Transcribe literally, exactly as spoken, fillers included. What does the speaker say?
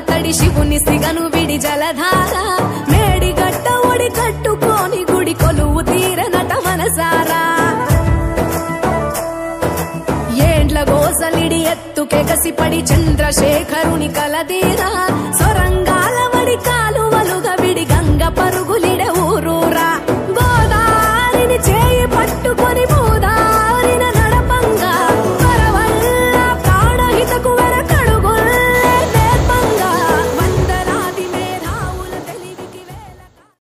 తడి శివుని సిగను విడి జలధార మేడి గట్ట ఒడి కట్టుకోని గుడి కొలువు తీరనట మనసారా ఏండ్ల గోసలిడి ఎత్తుకెగసిపడి చంద్రశేఖరుని కలదీరా సొరంగాల వడి కాలువలుగా విడి గంగ పరుగులు